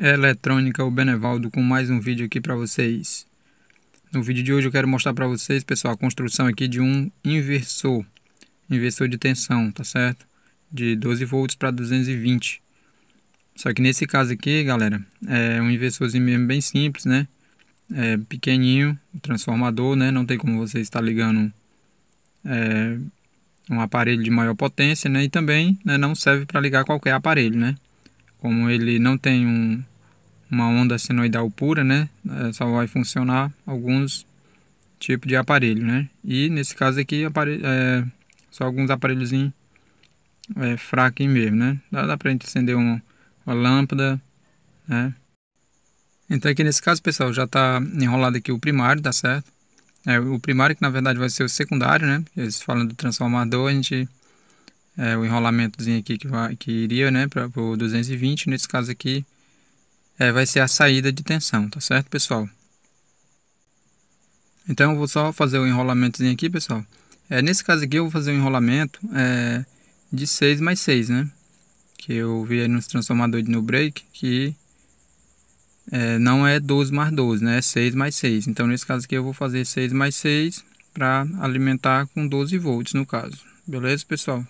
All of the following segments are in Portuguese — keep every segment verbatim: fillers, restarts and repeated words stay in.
Eletrônica, o Benevaldo, com mais um vídeo aqui para vocês. No vídeo de hoje eu quero mostrar para vocês, pessoal, a construção aqui de um inversor, inversor de tensão, tá certo? De doze volts para duzentos e vinte. Só que nesse caso aqui, galera, é um inversorzinho mesmo bem simples, né? É pequenininho, transformador, né? Não tem como você estar ligando é, um aparelho de maior potência, né? E também, né, não serve para ligar qualquer aparelho, né? Como ele não tem um uma onda senoidal pura, né? É, só vai funcionar alguns tipos de aparelho, né? E nesse caso aqui, aparelho, é, só alguns aparelhozinhos é, fracos mesmo, né? Dá, dá pra gente acender uma, uma lâmpada, né? Então aqui nesse caso, pessoal, já tá enrolado aqui o primário, tá certo? É, o primário que na verdade vai ser o secundário, né? Eles falam do transformador, a gente... É, o enrolamentozinho aqui que, vai, que iria, né, para o duzentos e vinte, nesse caso aqui, é, vai ser a saída de tensão, tá certo, pessoal? Então eu vou só fazer o enrolamentozinho aqui, pessoal. É, nesse caso aqui eu vou fazer um enrolamento é, de seis mais seis, né? Que eu vi aí nos transformadores de no break que é, não é doze mais doze, né? É seis mais seis. Então nesse caso aqui eu vou fazer seis mais seis para alimentar com doze volts no caso. Beleza, pessoal?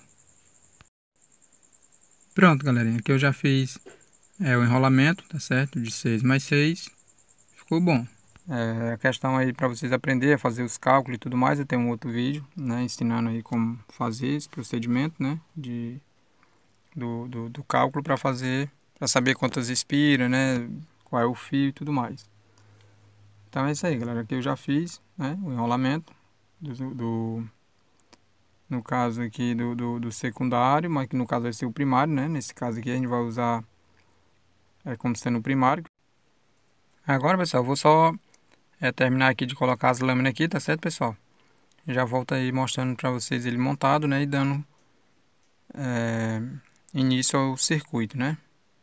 Pronto, galerinha. Aqui eu já fiz é, o enrolamento, tá certo? De seis mais seis. Ficou bom. É, a questão aí para vocês aprenderem a fazer os cálculos e tudo mais, eu tenho um outro vídeo, né, ensinando aí como fazer esse procedimento, né, de, do, do, do cálculo para fazer, para saber quantas expira, né, qual é o fio e tudo mais. Então é isso aí, galera, aqui eu já fiz, né, o enrolamento do, do no caso aqui do, do, do secundário, mas que no caso vai ser o primário, né, nesse caso aqui a gente vai usar é, como sendo o primário. Agora, pessoal, eu vou só é terminar aqui de colocar as lâminas aqui, tá certo, pessoal? Já volto aí mostrando para vocês ele montado, né? E dando é, início ao circuito, né?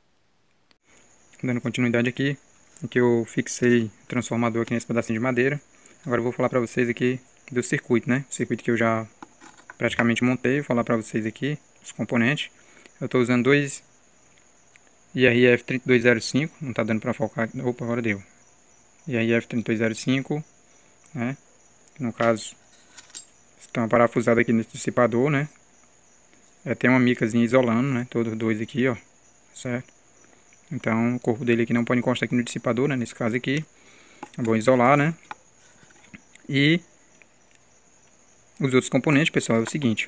Dando continuidade aqui, aqui eu fixei o transformador aqui nesse pedacinho de madeira. Agora eu vou falar para vocês aqui do circuito, né? O circuito que eu já praticamente montei, vou falar para vocês aqui os componentes. Eu estou usando dois I R F trinta e dois zero cinco, não está dando para focar, opa, agora deu. I R F trinta e dois zero cinco, né? No caso, está uma parafusada aqui nesse dissipador, né? É, tem uma micazinha isolando, né? Todos dois aqui, ó. Certo? Então, o corpo dele aqui não pode encostar aqui no dissipador, né? Nesse caso aqui. É bom isolar, né? E os outros componentes, pessoal, é o seguinte.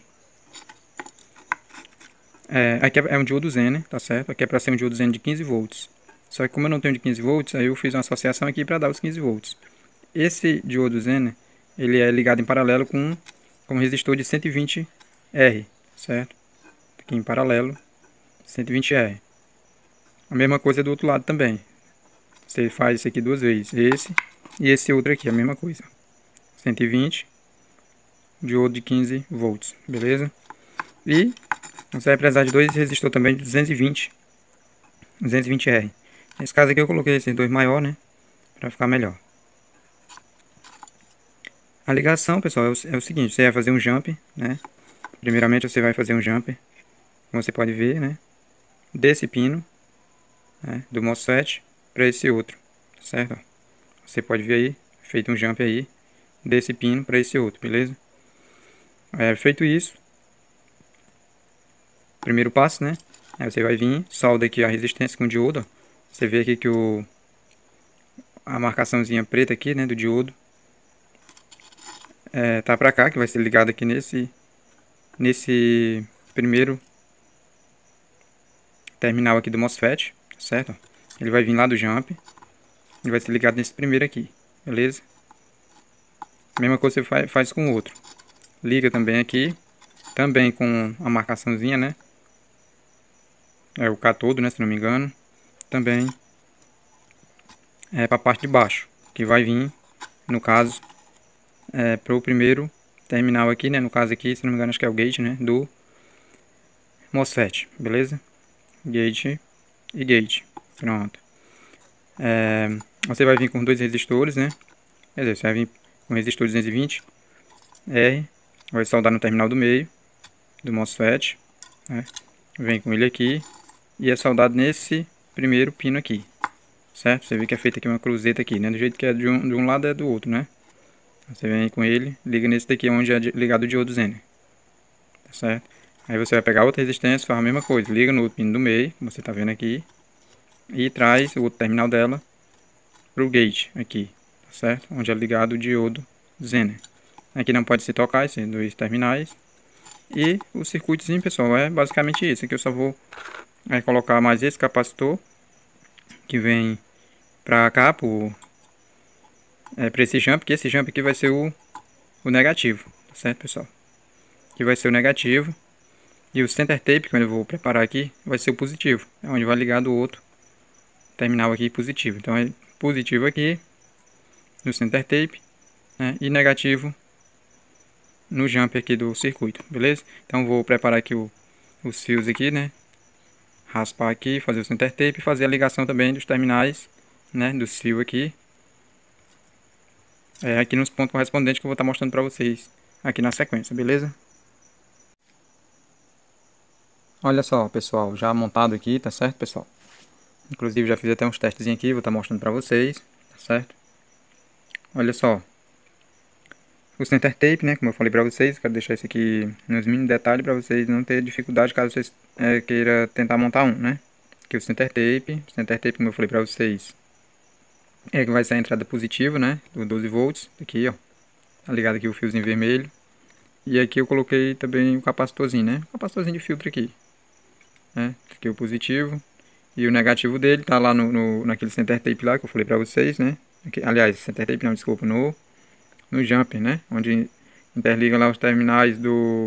É, aqui é um diodo Zen, né? Tá certo? Aqui é para ser um diodo Zen de quinze volts. Só que como eu não tenho de quinze volts, aí eu fiz uma associação aqui para dar os quinze volts. Esse diodo Zen, né, ele é ligado em paralelo com, com um resistor de cento e vinte R, certo? Aqui em paralelo, cento e vinte R. A mesma coisa do outro lado também. Você faz isso aqui duas vezes. Esse e esse outro aqui, a mesma coisa. cento e vinte, diodo de quinze volts, beleza? E você vai precisar de dois resistores também de duzentos e vinte, duzentos e vinte R. Nesse caso aqui eu coloquei esses dois maior, né? Para ficar melhor. A ligação, pessoal, é o, é o seguinte. Você vai fazer um jump, né? Primeiramente você vai fazer um jump, como você pode ver, né? Desse pino, né, do MOSFET para esse outro, certo? Você pode ver aí, feito um jump aí, desse pino para esse outro, beleza? É, feito isso, primeiro passo, né? Aí você vai vir, solda aqui a resistência com o diodo, ó. Você vê aqui que o a marcaçãozinha preta aqui, né, do diodo, é, tá para cá, que vai ser ligado aqui nesse nesse primeiro terminal aqui do MOSFET, certo? Ele vai vir lá do jump, ele vai ser ligado nesse primeiro aqui, beleza? Mesma coisa você faz, faz com o outro. Liga também aqui, também com a marcaçãozinha, né? É o catodo, né? Se não me engano. Também é para a parte de baixo, que vai vir, no caso, é, para o primeiro terminal aqui, né? No caso aqui, se não me engano, acho que é o gate, né? Do MOSFET, beleza? Gate e gate. Pronto. É, você vai vir com dois resistores, né? Quer dizer, você vai vir com resistor duzentos e vinte R. Vai soldar no terminal do meio do MOSFET, né? Vem com ele aqui e é soldado nesse primeiro pino aqui, certo? Você vê que é feita aqui uma cruzeta aqui, né? Do jeito que é de um, de um lado é do outro, né? Você vem com ele, liga nesse daqui onde é ligado o diodo Zener, tá certo? Aí você vai pegar outra resistência, faz a mesma coisa, liga no outro pino do meio, como você está vendo aqui, e traz o outro terminal dela pro gate aqui, tá certo? Onde é ligado o diodo Zener. Aqui não pode se tocar esses dois terminais. E o circuitozinho, pessoal, é basicamente isso. Aqui eu só vou é, colocar mais esse capacitor que vem pra cá, por, é, para esse jump, que esse jump aqui vai ser o, o negativo, tá certo, pessoal? Aqui vai ser o negativo. E o center tape, que eu vou preparar aqui, vai ser o positivo. É onde vai ligar do outro terminal aqui positivo. Então é positivo aqui no center tape, né, e negativo no jump aqui do circuito, beleza? Então vou preparar aqui o, os fios aqui, né? Raspar aqui, fazer o center tape e fazer a ligação também dos terminais, né? Dos fios aqui. É, aqui nos pontos correspondentes que eu vou estar mostrando para vocês aqui na sequência, beleza? Olha só, pessoal, já montado aqui, tá certo, pessoal? Inclusive já fiz até uns testes aqui, vou estar mostrando para vocês, tá certo? Olha só, o center tape, né, como eu falei para vocês, quero deixar isso aqui nos mínimos detalhes para vocês não terem dificuldade caso vocês é, queiram tentar montar um, né? Aqui o center tape, center tape como eu falei para vocês, é que vai ser a entrada positiva, né, do doze volts, aqui ó, tá ligado aqui o fiozinho vermelho. E aqui eu coloquei também o capacitorzinho, né, o capacitorzinho de filtro aqui, né, aqui o positivo. E o negativo dele tá lá no, no, naquele center tape lá que eu falei pra vocês, né? Aqui, aliás, center tape não, desculpa, no, no jumper, né? Onde interliga lá os terminais do,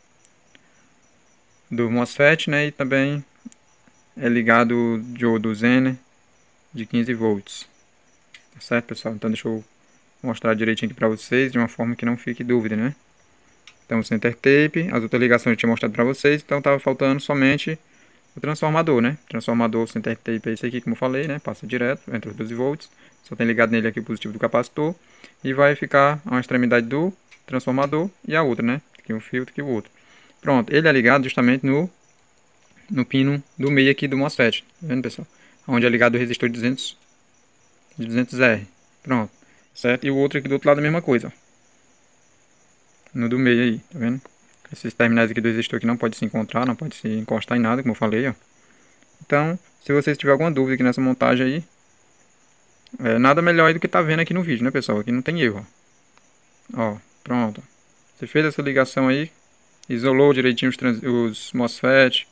do MOSFET, né? E também é ligado o diodo Zener de quinze volts. Tá certo, pessoal? Então deixa eu mostrar direitinho aqui pra vocês, de uma forma que não fique dúvida, né? Então o center tape, as outras ligações eu tinha mostrado pra vocês, então tava faltando somente o transformador, né? Transformador center tape é esse aqui, como eu falei, né? Passa direto entre os doze volts. Só tem ligado nele aqui o positivo do capacitor. E vai ficar uma extremidade do transformador e a outra, né? Aqui um filtro, aqui o outro. Pronto, ele é ligado justamente no, no pino do meio aqui do MOSFET. Tá vendo, pessoal? Onde é ligado o resistor de duzentos, de duzentos R. Pronto, certo? E o outro aqui do outro lado a mesma coisa, ó. No do meio aí, tá vendo? Esses terminais aqui do resistor aqui não pode se encontrar, não pode se encostar em nada, como eu falei, ó. Então, se vocês tiverem alguma dúvida aqui nessa montagem aí, é nada melhor aí do que tá vendo aqui no vídeo, né, pessoal? Aqui não tem erro, ó. Ó, pronto. Você fez essa ligação aí, isolou direitinho os, trans, os MOSFET.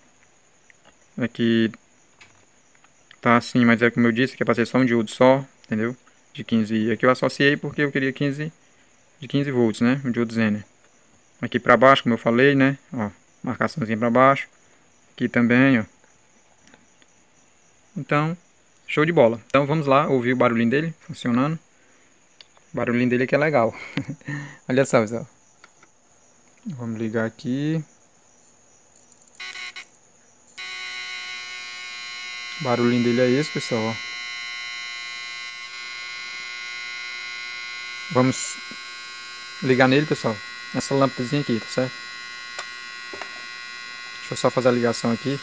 Aqui tá assim, mas é como eu disse, que é pra ser só um diodo só, entendeu? De quinze. Aqui eu associei porque eu queria quinze de quinze volts, né? Um diodo Zener. Aqui pra baixo, como eu falei, né? Ó, marcaçãozinha pra baixo. Aqui também, ó. Então, show de bola. Então vamos lá ouvir o barulhinho dele funcionando. O barulhinho dele que é legal. Olha só, pessoal. Vamos ligar aqui. O barulhinho dele é esse, pessoal. Ó. Vamos ligar nele, pessoal. Nessa lâmpadazinha aqui, tá certo? Deixa eu só fazer a ligação aqui.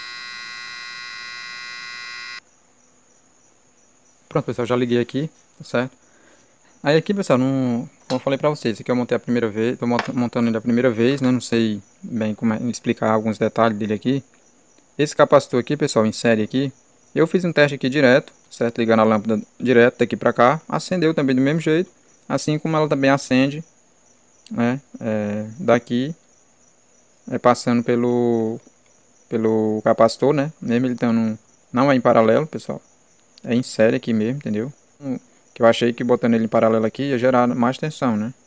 Pronto, pessoal, já liguei aqui, tá certo? Aí aqui, pessoal, não, como eu falei pra vocês, aqui eu montei a primeira vez, tô montando ele a primeira vez, né? Não sei bem como é, explicar alguns detalhes dele aqui. Esse capacitor aqui, pessoal, em série aqui, eu fiz um teste aqui direto, certo? Ligando a lâmpada direto daqui pra cá, acendeu também do mesmo jeito, assim como ela também acende, né? É, daqui, é, passando pelo, pelo capacitor, né? Mesmo ele estando, não é em paralelo, pessoal, é em série aqui mesmo, entendeu? Que eu achei que botando ele em paralelo aqui ia gerar mais tensão, né?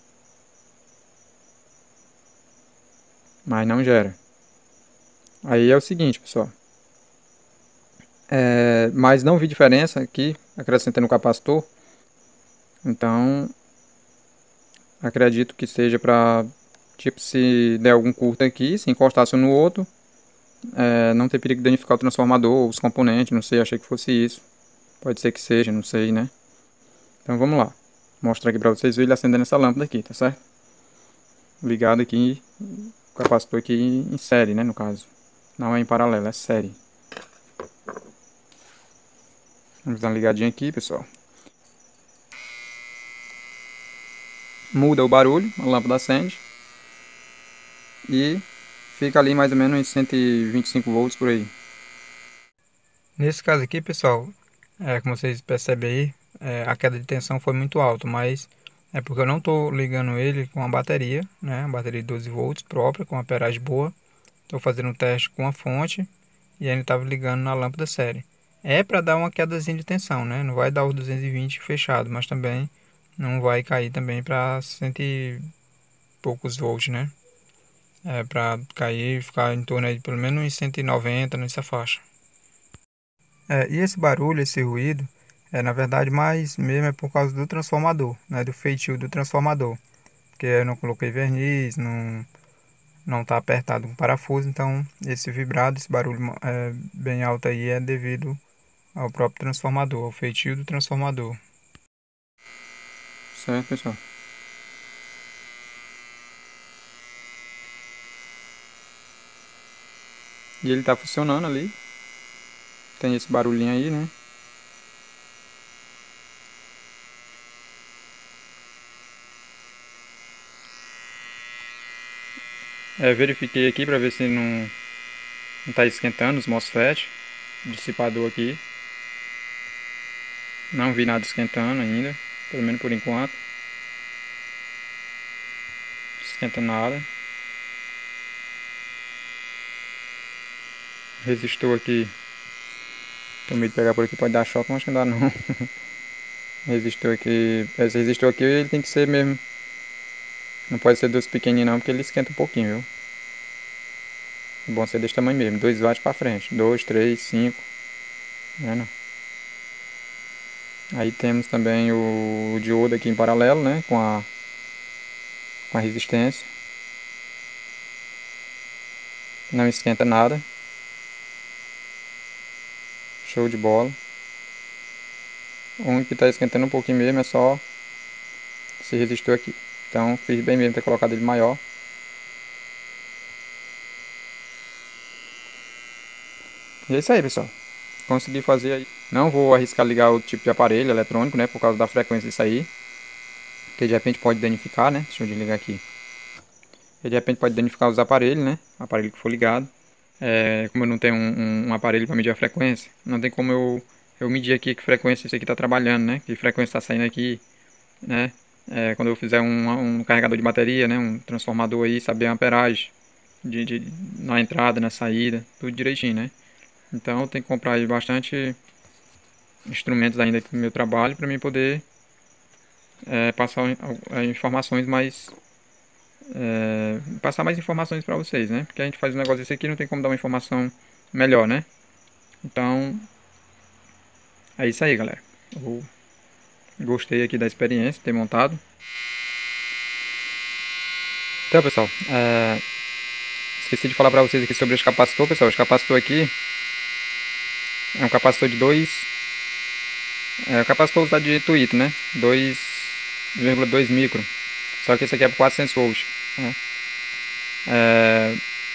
Mas não gera. Aí é o seguinte, pessoal. É, mas não vi diferença aqui, acrescentando o capacitor. Então, acredito que seja para, tipo, se der algum curto aqui, se encostasse um no outro, é, não ter perigo de danificar o transformador ou os componentes, não sei, achei que fosse isso. Pode ser que seja, não sei, né? Então vamos lá. Vou mostrar aqui para vocês verem ele acendendo essa lâmpada aqui, tá certo? Ligado aqui, o capacitor aqui em série, né, no caso. Não é em paralelo, é série. Vamos dar uma ligadinha aqui, pessoal. Muda o barulho, a lâmpada acende. E fica ali mais ou menos em cento e vinte e cinco volts por aí. Nesse caso aqui, pessoal, é, como vocês percebem aí, é, a queda de tensão foi muito alta, mas é porque eu não estou ligando ele com a bateria, né? A bateria de doze volts própria, com amperagem boa. Estou fazendo um teste com a fonte e ainda estava ligando na lâmpada série. É para dar uma quedazinha de tensão, né? Não vai dar os duzentos e vinte fechado, mas também não vai cair também para cento e poucos volts, né? É para cair e ficar em torno aí de pelo menos uns cento e noventa nessa faixa. É, e esse barulho, esse ruído, é na verdade mais mesmo é por causa do transformador, né? Do feitio do transformador. Porque eu não coloquei verniz, não não está apertado com parafuso, então esse vibrado, esse barulho é, bem alto aí é devido ao próprio transformador, ao feitio do transformador. Certo, pessoal. E ele está funcionando ali. Tem esse barulhinho aí, né? É, verifiquei aqui para ver se não não está esquentando os MOSFET, dissipador aqui. Não vi nada esquentando ainda, pelo menos por enquanto. Não esquenta nada. Resistor aqui. Tô medo de pegar por aqui, pode dar choque, mas acho que não dá não. Resistor aqui. Esse resistor aqui ele tem que ser mesmo. Não pode ser dos pequenininhos não, porque ele esquenta um pouquinho, viu? É bom ser desse tamanho mesmo, dois watts pra frente. dois, três, cinco. Né, não? Aí temos também o diodo aqui em paralelo, né? Com a, com a resistência. Não esquenta nada. Show de bola. O único que está esquentando um pouquinho mesmo é só esse resistor aqui. Então fiz bem mesmo ter colocado ele maior. E é isso aí, pessoal. Consegui fazer aí. Não vou arriscar ligar o tipo de aparelho eletrônico, né? Por causa da frequência disso aí. Porque de repente pode danificar, né? Deixa eu desligar aqui. E de repente pode danificar os aparelhos, né? O aparelho que for ligado. É, como eu não tenho um, um, um aparelho para medir a frequência, não tem como eu, eu medir aqui que frequência isso aqui está trabalhando, né? Que frequência está saindo aqui, né? É, quando eu fizer um, um carregador de bateria, né? Um transformador aí, saber a amperagem de, de, na entrada, na saída, tudo direitinho, né? Então eu tenho que comprar aí bastante instrumentos ainda aqui no meu trabalho para mim poder é, passar é, informações mais é, passar mais informações para vocês, né? Porque a gente faz um negócio desse aqui, não tem como dar uma informação melhor, né? Então é isso aí, galera. Eu gostei aqui da experiência, ter montado. Então, pessoal, é, esqueci de falar para vocês aqui sobre os capacitor, pessoal. Os capacitor aqui é um capacitor de dois, é o capacitor usado de Twitter, né? dois vírgula dois micro. Só que esse aqui é por quatrocentos volts, né? É,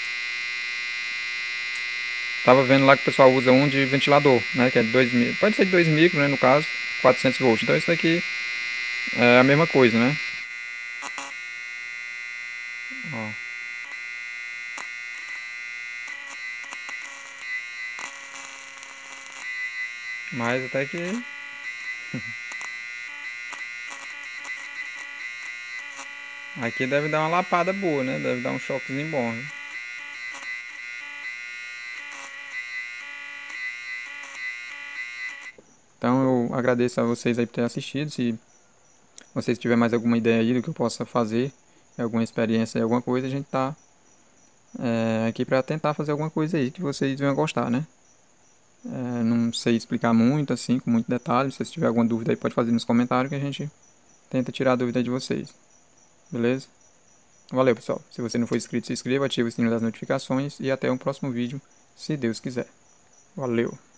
tava vendo lá que o pessoal usa um de ventilador, né? Que é de dois micro. Pode ser de dois micro, né? No caso, quatrocentos volts. Então isso daqui é a mesma coisa, né? Ó. Mas até que aqui deve dar uma lapada boa, né? Deve dar um choquezinho bom, né? Então eu agradeço a vocês aí por terem assistido. Se vocês tiverem mais alguma ideia aí do que eu possa fazer, alguma experiência, alguma coisa, a gente tá é, aqui para tentar fazer alguma coisa aí que vocês venham gostar, né? É, não sei explicar muito assim, com muito detalhe. Se vocês tiverem alguma dúvida aí, pode fazer nos comentários que a gente tenta tirar a dúvida de vocês. Beleza? Valeu, pessoal. Se você não for inscrito, se inscreva, ative o sininho das notificações e até o próximo vídeo, se Deus quiser. Valeu!